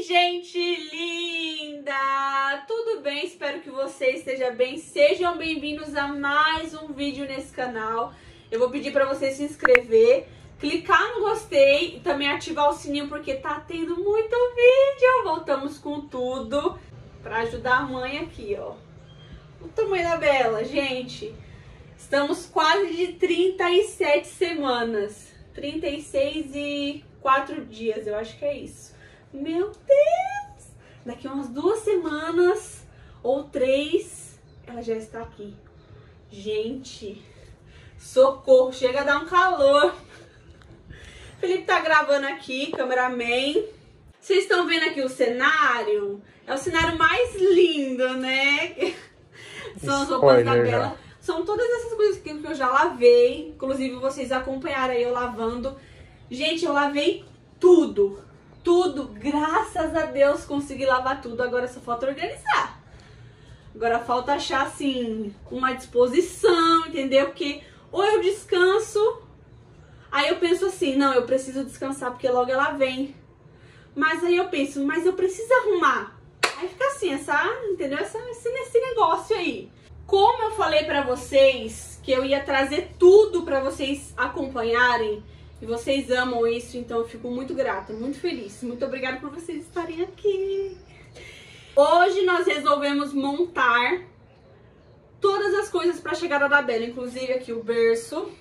Gente linda! Tudo bem? Espero que você esteja bem. Sejam bem-vindos a mais um vídeo nesse canal. Eu vou pedir para você se inscrever, clicar no gostei e também ativar o sininho porque tá tendo muito vídeo. Voltamos com tudo para ajudar a mãe aqui, ó. O tamanho da Bela, gente. Estamos quase de 37 semanas. 36 e 4 dias, eu acho que é isso. Meu Deus! Daqui umas 2 semanas ou 3, ela já está aqui. Gente, socorro, chega a dar um calor. Felipe tá gravando aqui, cameraman. Vocês estão vendo aqui o cenário? É o cenário mais lindo, né? São as roupas da Bela. São todas essas coisas que eu já lavei. Inclusive, vocês acompanharam aí eu lavando. Gente, eu lavei tudo. Tudo. Graças a Deus consegui lavar tudo. Agora só falta organizar. Agora falta achar, assim, uma disposição, entendeu? Porque ou eu descanso, aí eu penso assim, não, eu preciso descansar porque logo ela vem. Mas aí eu penso, mas eu preciso arrumar. Aí fica assim, entendeu? Esse negócio aí. Como eu falei pra vocês que eu ia trazer tudo pra vocês acompanharem, e vocês amam isso, então eu fico muito grata, muito feliz. Muito obrigada por vocês estarem aqui. Hoje nós resolvemos montar todas as coisas pra chegada da Bela, inclusive aqui o berço.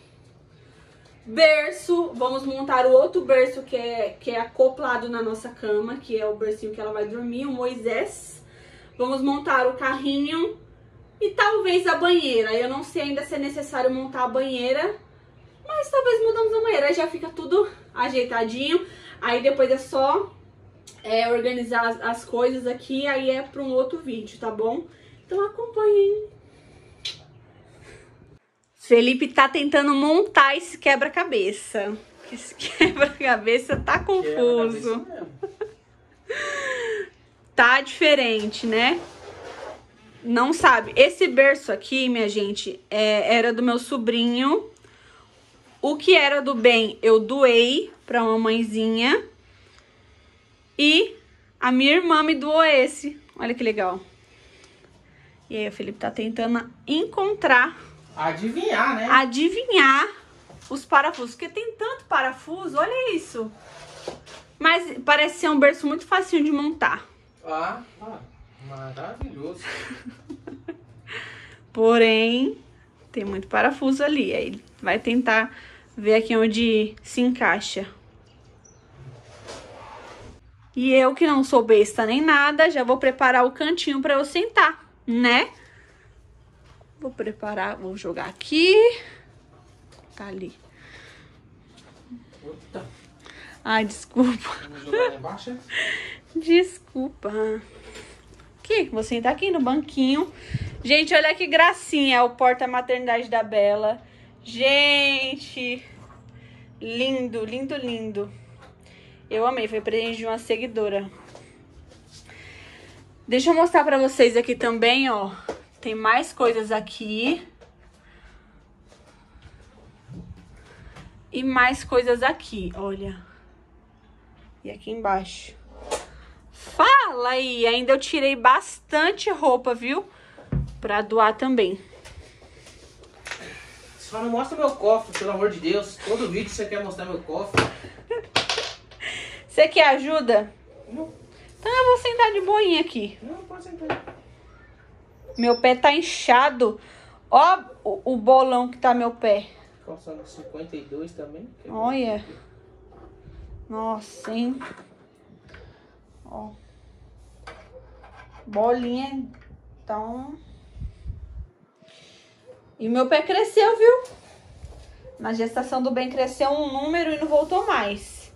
Vamos montar o outro berço que é acoplado na nossa cama, que é o bercinho que ela vai dormir, o Moisés. Vamos montar o carrinho. E talvez a banheira. Eu não sei ainda se é necessário montar a banheira, mas talvez mudamos a banheira. Aí já fica tudo ajeitadinho. Aí depois é só organizar as coisas aqui. Aí é para um outro vídeo, tá bom? Então acompanhem. Felipe tá tentando montar esse quebra-cabeça. Esse quebra-cabeça tá confuso. Tá diferente, né? Não sabe. Esse berço aqui, minha gente, era do meu sobrinho. O que era do bem, eu doei pra mamãezinha. E a minha irmã me doou esse. Olha que legal. E aí o Felipe tá tentando encontrar. Adivinhar, né? Adivinhar os parafusos. Porque tem tanto parafuso, olha isso. Mas parece ser um berço muito facinho de montar. Maravilhoso. Porém, tem muito parafuso ali. Aí ele vai tentar ver aqui onde se encaixa. E eu, que não sou besta nem nada, já vou preparar o cantinho pra eu sentar, né? Vou preparar, vou jogar aqui. Tá ali. Puta. Ai, desculpa. Vamos jogar lá embaixo? Desculpa. Aqui, vou sentar aqui no banquinho. Gente, olha que gracinha, é o porta-maternidade da Bela. Gente, lindo, lindo, lindo. Eu amei, foi presente de uma seguidora. Deixa eu mostrar pra vocês aqui também, ó. Tem mais coisas aqui. E mais coisas aqui, olha. E aqui embaixo. Fala aí, ainda eu tirei bastante roupa, viu? Pra doar também. Só não mostra meu cofre, pelo amor de Deus. Todo vídeo você quer mostrar meu cofre. Você quer ajuda? Não. Então eu vou sentar de boinha aqui. Não, pode sentar. Meu pé tá inchado. Ó o bolão que tá meu pé. Calçando 52 também. Olha. Nossa, hein? Ó. Bolinha. Então. E meu pé cresceu, viu? Na gestação do bem cresceu um número e não voltou mais.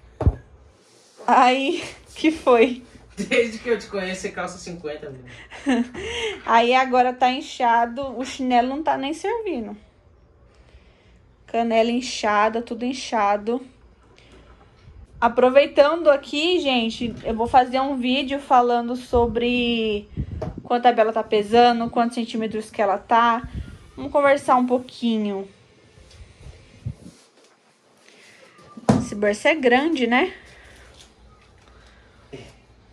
Aí, que foi? Desde que eu te conheço, você calça 50, menino. Aí agora tá inchado. O chinelo não tá nem servindo. Canela inchada, tudo inchado. Aproveitando aqui, gente, eu vou fazer um vídeo falando sobre quanto a Bela tá pesando, quantos centímetros que ela tá. Vamos conversar um pouquinho. Esse berço é grande, né?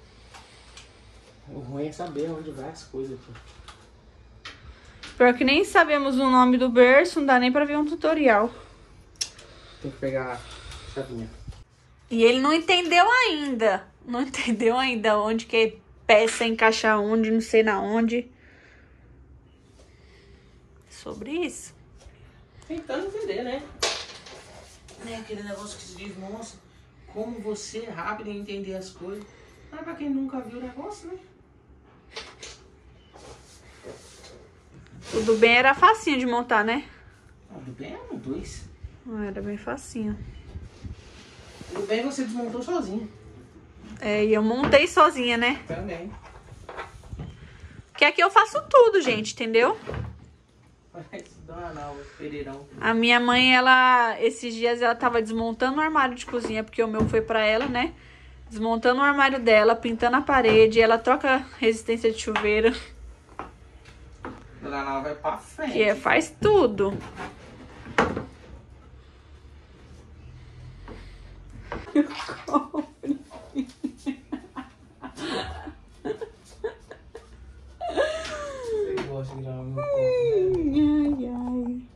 ruim é saber onde vai as coisas aqui. Pior que nem sabemos o nome do berço, não dá nem pra ver um tutorial. Tem que pegar a chavinha. E ele não entendeu ainda. Não entendeu ainda onde que é peça, encaixar onde, não sei na onde. Sobre isso. Tentando entender, né? É aquele negócio que se diz, nossa, como você é rápido em entender as coisas. Mas pra quem nunca viu o negócio, né? Tudo bem, era facinho de montar, né? Tudo bem, é um 2. Era bem facinho. Tudo bem, você desmontou sozinho. É, e eu montei sozinha, né? Também. Porque aqui eu faço tudo, gente, entendeu? Parece Dona Pereirão. A minha mãe, ela, esses dias, ela tava desmontando o armário de cozinha, porque o meu foi pra ela, né? Desmontando o armário dela, pintando a parede, ela troca resistência de chuveiro. Dona Nau vai pra frente. Que é, faz tudo. Você gosta de gravar meu corpo, Ai, ai.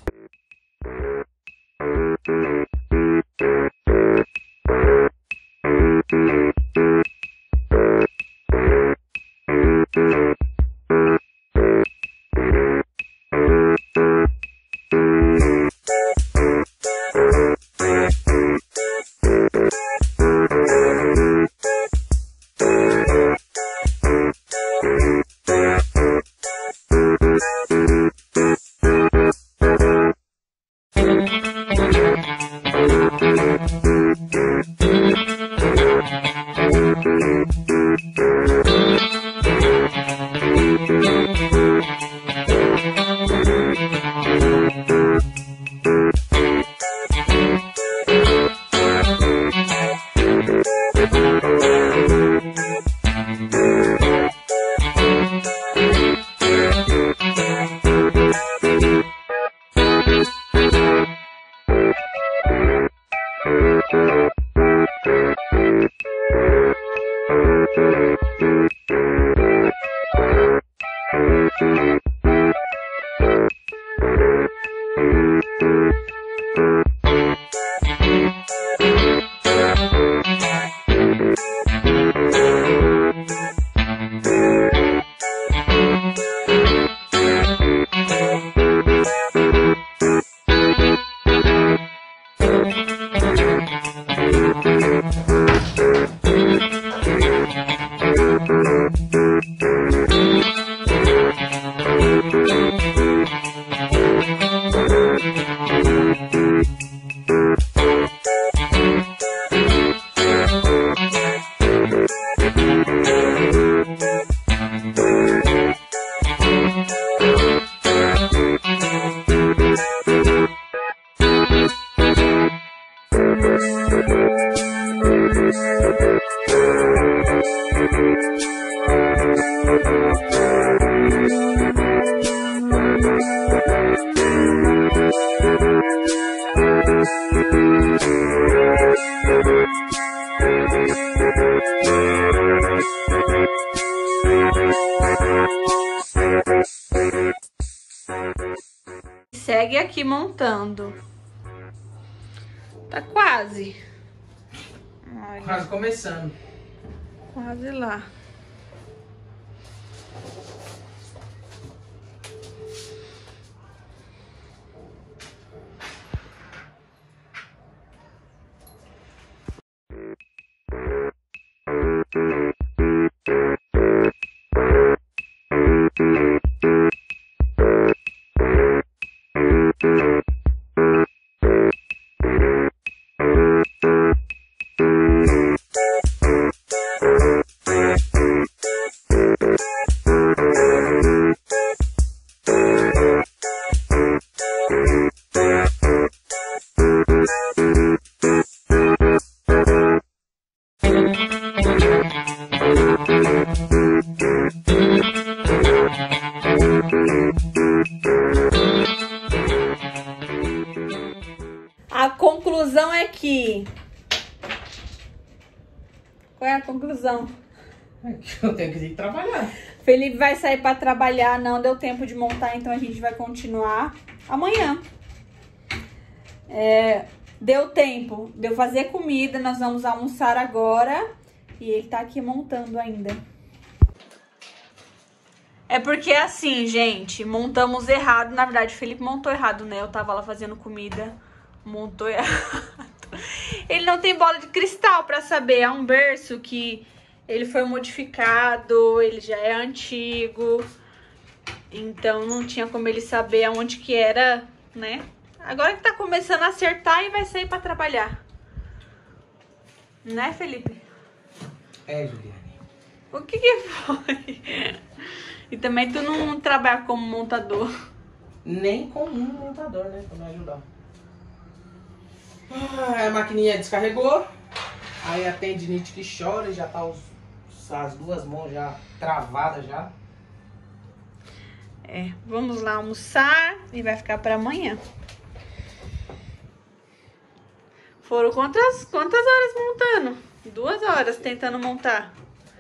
Segue aqui montando. Tá quase. Olha, quase começando. quase lá. A conclusão é que... Qual é a conclusão? Eu tenho que ir trabalhar. Felipe vai sair pra trabalhar, não deu tempo de montar, então a gente vai continuar amanhã. Deu tempo de eu fazer comida, nós vamos almoçar agora e ele tá aqui montando ainda. É porque assim, gente, montamos errado, na verdade o Felipe montou errado, né? Eu tava lá fazendo comida, montou errado. Ele não tem bola de cristal pra saber, é um berço que ele foi modificado, ele já é antigo, então não tinha como ele saber aonde que era, né? Agora que tá começando a acertar e vai sair pra trabalhar. Né, Felipe? É, Juliane. O que que foi? E também tu não trabalha como montador. Nem como um montador, né? Pra me ajudar. A maquininha descarregou. Aí a tendinite que chora, já tá as duas mãos já travadas já. Vamos lá almoçar e vai ficar pra amanhã. Foram quantas horas montando? 2 horas tentando montar.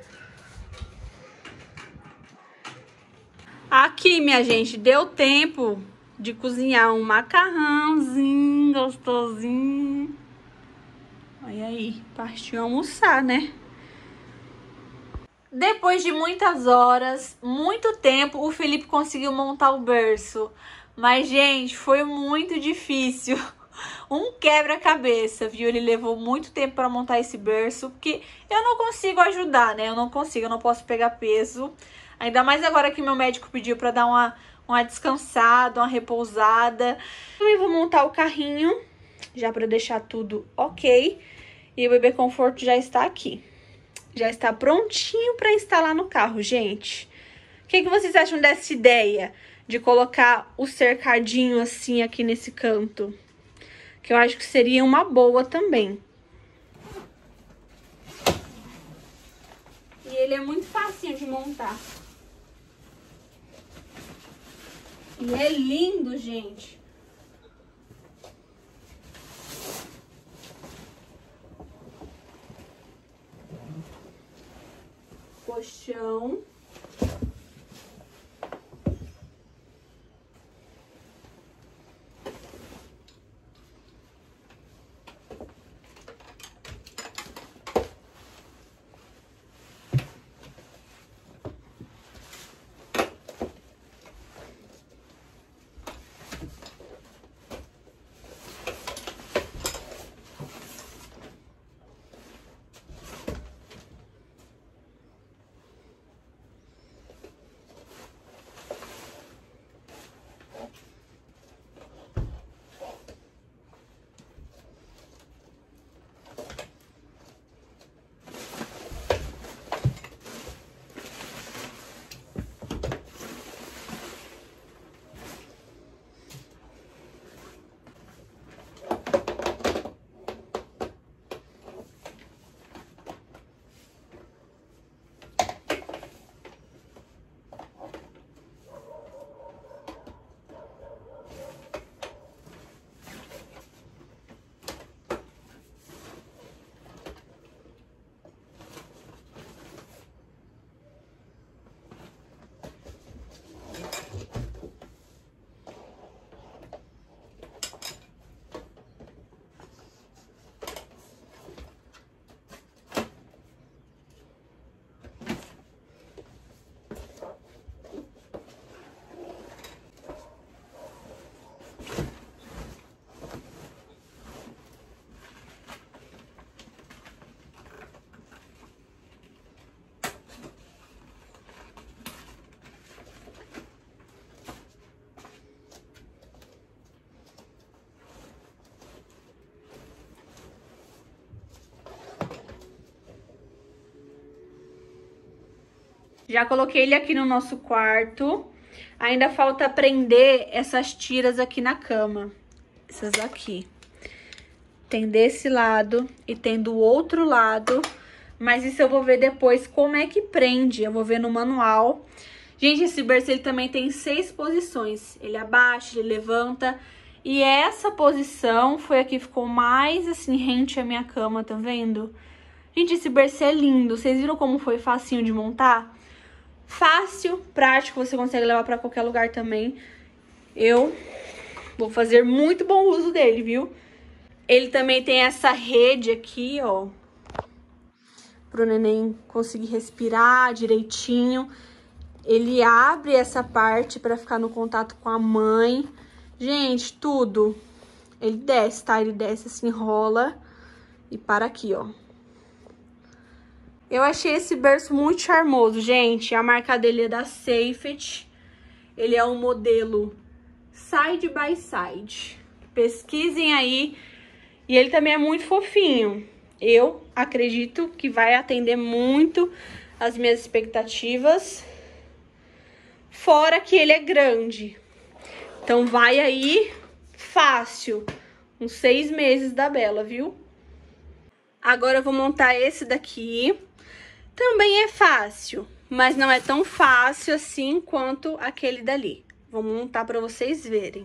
Aqui, minha gente, deu tempo de cozinhar um macarrãozinho gostosinho. Olha aí, partiu almoçar, né? Depois de muitas horas, muito tempo, o Felipe conseguiu montar o berço. Mas, gente, foi muito difícil. Um quebra-cabeça, viu? Ele levou muito tempo para montar esse berço, porque eu não consigo ajudar, né? Eu não posso pegar peso. Ainda mais agora que meu médico pediu para dar uma descansada, uma repousada. Eu vou montar o carrinho, já para deixar tudo ok. E o bebê conforto já está aqui. Já está prontinho para instalar no carro, gente. O que vocês acham dessa ideia de colocar o cercadinho assim aqui nesse canto? Que eu acho que seria uma boa também. E ele é muito facinho de montar. E é lindo, gente. Colchão. Já coloquei ele aqui no nosso quarto. Ainda falta prender essas tiras aqui na cama. Essas aqui. Tem desse lado e tem do outro lado. Mas isso eu vou ver depois como é que prende. Eu vou ver no manual. Gente, esse berço ele também tem 6 posições. Ele abaixa, ele levanta. E essa posição foi a que ficou mais assim rente à minha cama, tá vendo? Gente, esse berço é lindo. Vocês viram como foi facinho de montar? Fácil, prático, você consegue levar pra qualquer lugar também. Eu vou fazer muito bom uso dele, viu? Ele também tem essa rede aqui, ó, pro neném conseguir respirar direitinho. Ele abre essa parte pra ficar no contato com a mãe. Gente, tudo. Ele desce, tá? Ele desce assim, rola e para aqui, ó. Eu achei esse berço muito charmoso, gente. A marca dele é da Safety. Ele é um modelo side by side. Pesquisem aí. E ele também é muito fofinho. Eu acredito que vai atender muito as minhas expectativas. Fora que ele é grande. Então vai aí fácil. Uns 6 meses da Bela, viu? Agora eu vou montar esse daqui. Também é fácil, mas não é tão fácil assim quanto aquele dali. Vou montar pra vocês verem.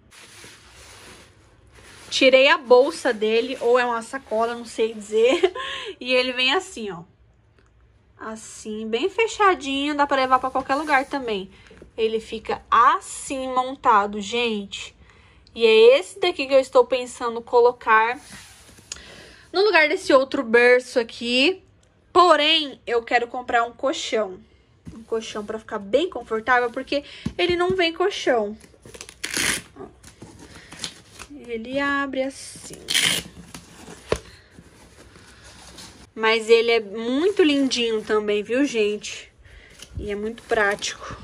Tirei a bolsa dele, ou é uma sacola, não sei dizer. E ele vem assim, ó. Assim, bem fechadinho, dá pra levar pra qualquer lugar também. Ele fica assim montado, gente. E é esse daqui que eu estou pensando colocar no lugar desse outro berço aqui. Porém, eu quero comprar um colchão. Um colchão pra ficar bem confortável, porque ele não vem colchão. Ele abre assim. Mas ele é muito lindinho também, viu, gente? E é muito prático.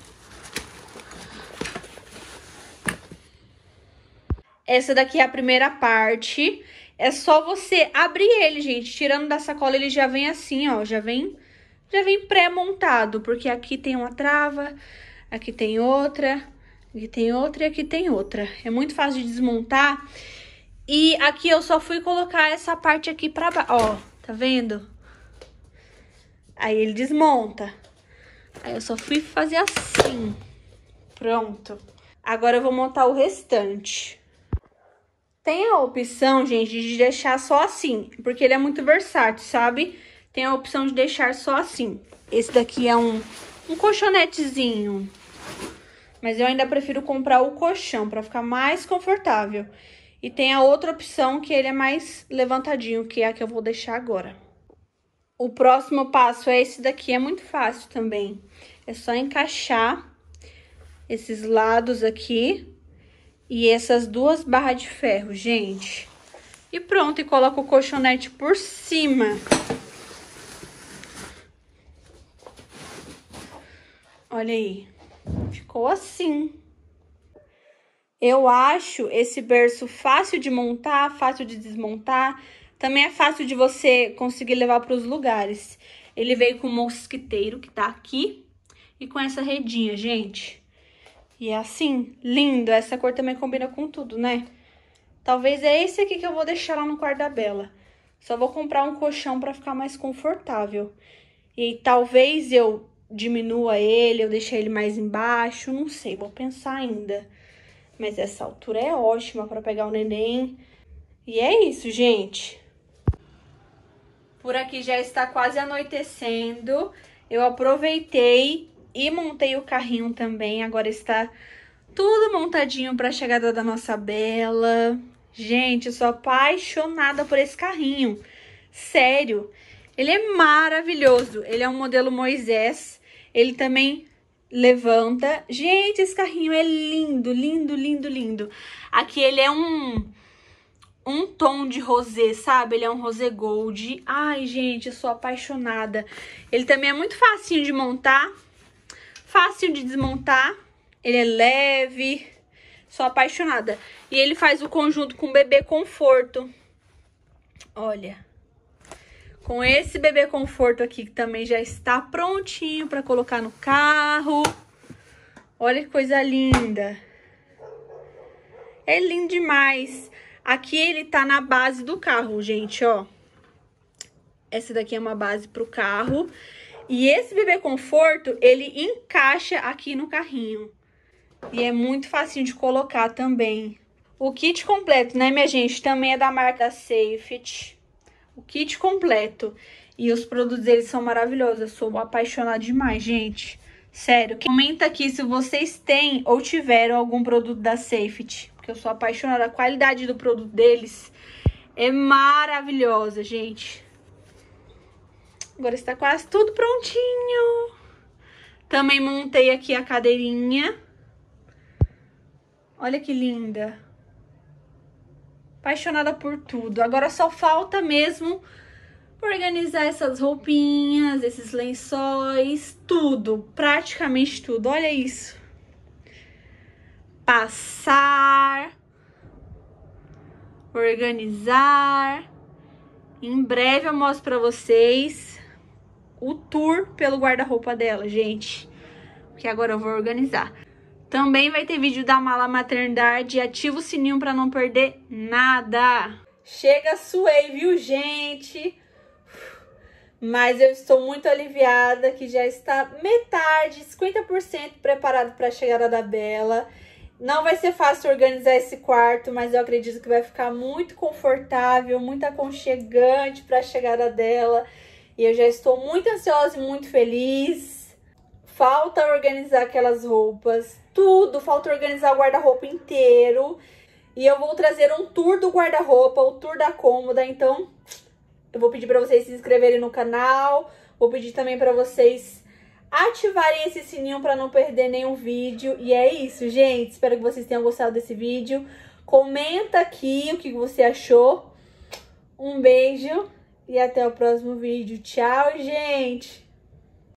Essa daqui é a primeira parte. É só você abrir ele, gente. Tirando da sacola, ele já vem assim, ó. Já vem pré-montado. Porque aqui tem uma trava, aqui tem outra, aqui tem outra e aqui tem outra. É muito fácil de desmontar. E aqui eu só fui colocar essa parte aqui pra baixo. Ó, tá vendo? Aí ele desmonta. Aí eu só fui fazer assim. Pronto. Agora eu vou montar o restante. Tem a opção, gente, de deixar só assim, porque ele é muito versátil, sabe? Tem a opção de deixar só assim. Esse daqui é um colchonetezinho. Mas eu ainda prefiro comprar o colchão para ficar mais confortável. E tem a outra opção que ele é mais levantadinho, que é a que eu vou deixar agora. O próximo passo é esse daqui, é muito fácil também. É só encaixar esses lados aqui. E essas 2 barras de ferro, gente. E pronto, e coloca o colchonete por cima. Olha aí. Ficou assim. Eu acho esse berço fácil de montar, fácil de desmontar. Também é fácil de você conseguir levar para os lugares. Ele veio com o mosquiteiro, que tá aqui. E com essa redinha, gente. E é assim, lindo. Essa cor também combina com tudo, né? Talvez é esse aqui que eu vou deixar lá no quarto da Bela. Só vou comprar um colchão pra ficar mais confortável. E talvez eu diminua ele, eu deixe ele mais embaixo. Não sei, vou pensar ainda. Mas essa altura é ótima pra pegar o neném. E é isso, gente. Por aqui já está quase anoitecendo. Eu aproveitei e montei o carrinho também. Agora está tudo montadinho para a chegada da nossa Bela. Gente, eu sou apaixonada por esse carrinho. Sério, ele é maravilhoso. Ele é um modelo Moisés. Ele também levanta. Gente, esse carrinho é lindo, lindo, lindo, lindo. Aqui ele é um tom de rosé, sabe? Ele é um rosé gold. Ai, gente, eu sou apaixonada. Ele também é muito facinho de montar. Fácil de desmontar, ele é leve, sou apaixonada. E ele faz o conjunto com bebê conforto. Olha, com esse bebê conforto aqui, que também já está prontinho para colocar no carro. Olha que coisa linda. É lindo demais. Aqui ele tá na base do carro, gente, ó. Essa daqui é uma base pro carro. E esse bebê conforto, ele encaixa aqui no carrinho. E é muito facinho de colocar também. O kit completo, né, minha gente? Também é da marca Safety. o kit completo. E os produtos deles são maravilhosos. Eu sou apaixonada demais, gente. Sério. Comenta aqui se vocês têm ou tiveram algum produto da Safety. Porque eu sou apaixonada. A qualidade do produto deles é maravilhosa, gente. Agora está quase tudo prontinho. Também montei aqui a cadeirinha. Olha que linda. Apaixonada por tudo. Agora só falta mesmo organizar essas roupinhas, esses lençóis, tudo, praticamente tudo. Olha isso. Passar, organizar. Em breve eu mostro pra vocês o tour pelo guarda-roupa dela, gente. Porque agora eu vou organizar. Também vai ter vídeo da mala maternidade. Ativa o sininho pra não perder nada. Chega, suei, viu, gente? Mas eu estou muito aliviada que já está metade, 50% preparado para a chegada da Bela. Não vai ser fácil organizar esse quarto, mas eu acredito que vai ficar muito confortável, muito aconchegante para a chegada dela. E eu já estou muito ansiosa e muito feliz. Falta organizar aquelas roupas, tudo. Falta organizar o guarda-roupa inteiro. E eu vou trazer um tour do guarda-roupa, o tour da cômoda, então eu vou pedir para vocês se inscreverem no canal. Vou pedir também para vocês ativarem esse sininho para não perder nenhum vídeo. E é isso, gente. Espero que vocês tenham gostado desse vídeo. Comenta aqui o que você achou. Um beijo e até o próximo vídeo. Tchau, gente!